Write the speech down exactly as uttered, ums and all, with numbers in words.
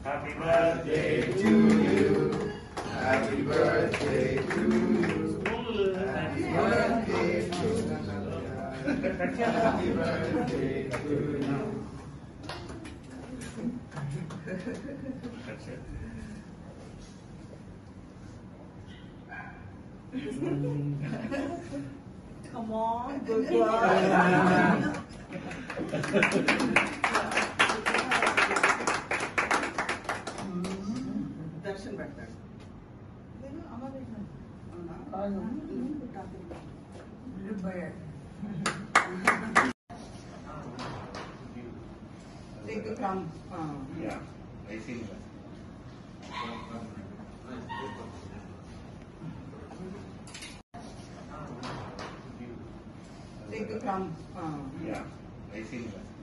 Happy birthday to you. Happy birthday to you. Happy birthday to you. Happy birthday to you. That's it. Come on, good boy. दर्शन बैठता है Take the crown. Yeah, I see that. Take the crown. Yeah, I see that.